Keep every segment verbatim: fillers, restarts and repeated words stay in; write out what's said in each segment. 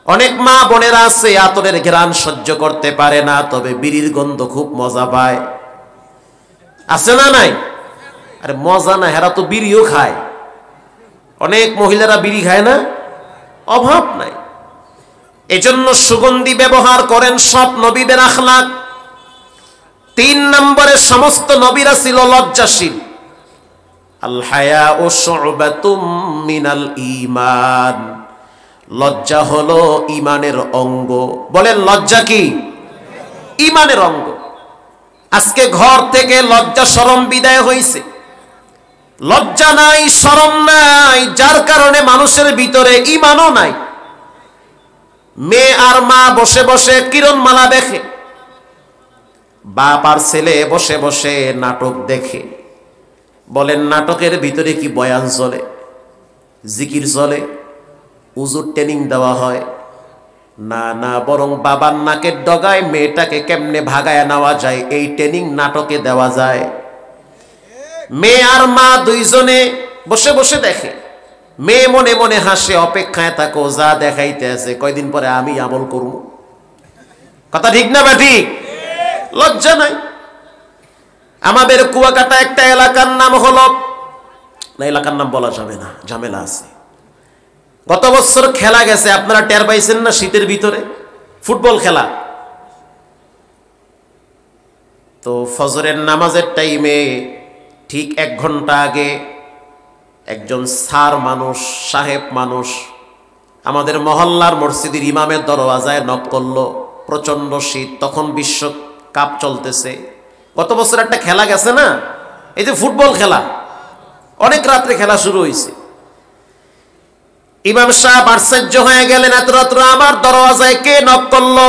অনেক মা বোনেরা আছে আতরের ঘ্রাণ সহ্য করতে পারে না, তবে বিড়ির গন্ধ খুব মজা পায়। আছে না নাই? আরে মজা না, হেরা তো বিড়িও খায়। অনেক মহিলারা বিড়ি খায় না, অভাব নাই। এজন্য সুগন্ধি ব্যবহার করেন, সব নবীদের আখলাক। তিন নম্বরে সমস্ত নবীরা ছিল লজ্জাশীল। আল হায়াউ শুবাতুম মিনাল ঈমান, লজ্জা হলো ঈমানের অঙ্গ। বলেন লজ্জা কি? ঈমানের অঙ্গ। আজকে ঘর থেকে লজ্জা শরম বিদায় হইছে। লজ্জা নাই, শরম নাই, যার কারণে মানুষের ভিতরে ঈমানও নাই। মেয়ে আর মা বসে বসে কিরণমালা দেখে, বাপ আর ছেলে বসে বসে নাটক দেখে। বলেন নাটকের ভিতরে কি বয়ান চলে, জিকির চলে, উজুর ট্রেনিং দেওয়া হয়? না না, বরং বাবার নাকের ডগায় মেয়েটাকে কেমনে ভাগায় নেওয়া যায় এই ট্রেনিং নাটকে দেওয়া যায়। মেয়ে আর মা দুইজনে বসে বসে দেখে, মেয়ে মনে মনে হাসে, অপেক্ষায় থাকো, যা দেখাইতে আছে কয়দিন পরে আমি আমল করব। কথা ঠিক না বেঠি? লজ্জা নাই। আমাদের কুয়াকাটা একটা এলাকার নাম হলো, না এলাকার নাম বলা যাবে না, ঝামেলা আছে। গত বছর খেলা গেছে, আপনারা টের পাইছেন না? শীতের ভিতরে ফুটবল খেলা। তো ফজরের নামাজের টাইমে ঠিক এক ঘন্টা আগে একজন স্যার মানুষ, সাহেব মানুষ আমাদের মহল্লার মসজিদের ইমামের দরওয়াজায় নক করলো। প্রচন্ড শীত, তখন বিশ্বকাপ চলতেছে। গত বছর একটা খেলা গেছে না, এই যে ফুটবল খেলা, অনেক রাত্রে খেলা শুরু হয়েছে। ইমাম সাহেব আশ্চর্য হয়ে গেলেন, এত রাত্রে আমার দরওয়াজায় কে নক করলো?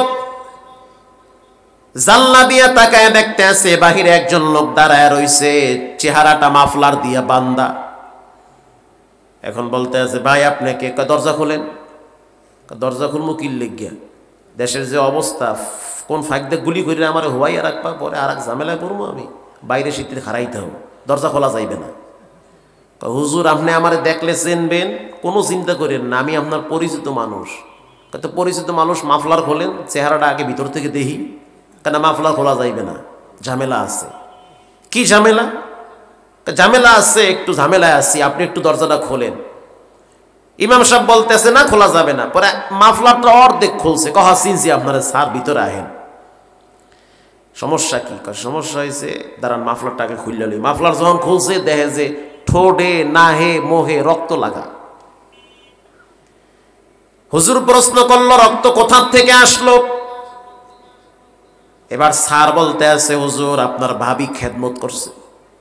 জানলা দিয়ে তাকায় দেখতে আছে বাহিরে একজন লোক দাঁড়ায় রইছে, চেহারাটা মাফলার দিয়ে বান্দা। এখন বলতে আছে, ভাই আপনি কে? দরজা খোলেন। দরজা খুলবো কি লেগিয়া? দেশের যে অবস্থা, কোন ফাঁক দিয়ে গুলি করে আমার হওয়াই আর এক পা পরে আর এক ঝামেলায় পড়বো আমি, বাইরে শীতের খারাইতে হবে, দরজা খোলা যাইবে না। হুজুর আপনি আমার দেখলে চিনবেন, কোনো চিন্তা করেন না, আমি আপনার পরিচিত মানুষ। কত পরিচিত মানুষ, মাফলার খোলেন, চেহারাটা আগে ভিতর থেকে দেখি। কেন মাফলার খোলা যাইবে না, ঝামেলা আছে। কি ঝামেলা? ঝামেলা আছে, একটু ঝামেলায় আছি, আপনি একটু দরজাটা খোলেন। ইমাম সাহেব বলতেছে না, খোলা যাবে না। পরে মাফলারটা অর্ধেক খুলছে, কহা চিনছি আপনারা স্যার, ভিতরে আহেন। সমস্যা কি? সমস্যা হয়েছে, দাঁড়ান মাফলারটাকে খুললে। মাফলার যখন খুলছে দেখে যে ঠোঁটে নাহে মোহে রক্ত লাগা। হুজুর প্রশ্ন করলো, রক্ত কোথা থেকে আসলো? এবার স্যার বলতে আছে, হুজুর আপনার ভাবি খেদমত করছে।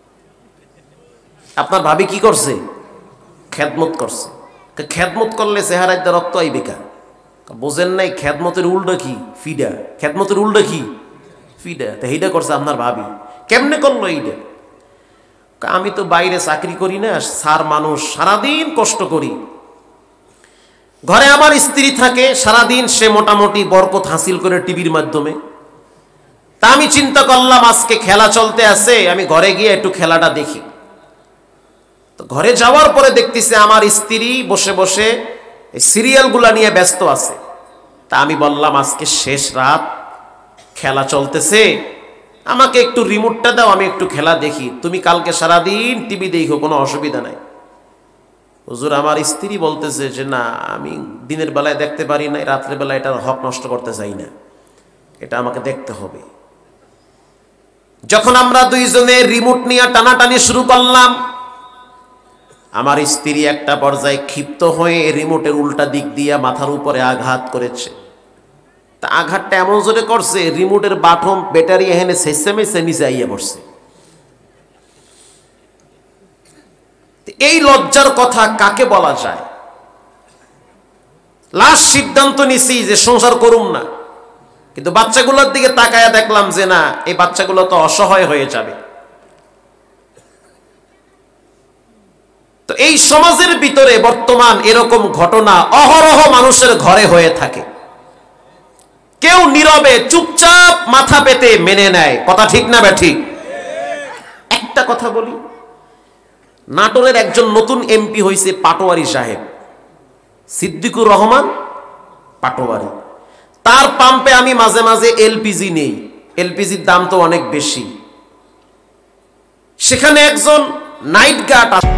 আপনার ভাবি কি করছে? খেদমত করছে। খেদমত করলে চেহারায় রক্ত আইবে কা? বোঝেন নাই? খেদমতের উল্টা কি? ফিডা। খেদমতের উল্টা কি? ফিডা। তা এইটা করছে আপনার ভাবি। কেমনে করলো এইটা? আমি তো বাইরে চাকরি করি না, স্যার মানুষ, সারাদিন কষ্ট করি। ঘরে আমার স্ত্রী থাকে, সারাদিন সে মোটামুটি বরকত হাসিল করে টিভির মাধ্যমে। তা আমি চিন্তা করলাম আজকে খেলা চলতে আছে, আমি ঘরে গিয়ে একটু খেলাটা দেখি। তো ঘরে যাওয়ার পরে দেখতেছে আমার স্ত্রী বসে বসে সিরিয়ালগুলা নিয়ে ব্যস্ত আছে। তা আমি বললাম আজকে শেষ রাত, খেলা চলতেছে, আমাকে একটু রিমোটটা দাও, আমি একটু খেলা দেখি। তুমি কালকে সারাদিন টিভি দেখো, কোনো অসুবিধা নাই। হুজুর আমার স্ত্রী বলতেছে যে না, আমি দিনের বেলায় দেখতে পারি না, রাত্রের বেলায় এটার হক নষ্ট করতে চাই না, এটা আমাকে দেখতে হবে। যখন আমরা দুইজনে রিমোট নিয়ে টানাটানি শুরু করলাম, আমার স্ত্রী একটা পর্যায়ে ক্ষিপ্ত হয়ে রিমোটের উল্টা দিক দিয়ে মাথার উপরে আঘাত করেছে। তা আঘাতটা এমন জোরে করছে, রিমোটের বাটন ব্যাটারি এখানে সেসেমেসে নিচে আইয়া পড়ছে। এই লজ্জার কথা কাকে বলা যায়? লাস্ট সিদ্ধান্ত নিছি যে সংসার করুম না, কিন্তু বাচ্চাগুলোর দিকে তাকায়া দেখলাম যে না, এই বাচ্চাগুলো তো অসহায় হয়ে যাবে। তো এই সমাজের ভিতরে বর্তমান এরকম ঘটনা অহরহ মানুষের ঘরে হয়ে থাকে। কেউ নীরবে চুপচাপ মাথা পেতে মেনে নেয়। কথা ঠিক না ব্যাঠিক? একটা কথা বলি, নাটোরের একজন নতুন এমপি হয়েছে পাটোয়ারি সাহেব, সিদ্দিকুর রহমান পাটোয়ারি। তার পাম্পে আমি মাঝে মাঝে এলপিজি নেই, এলপিজির দাম তো অনেক বেশি। সেখানে একজন নাইট গার্ড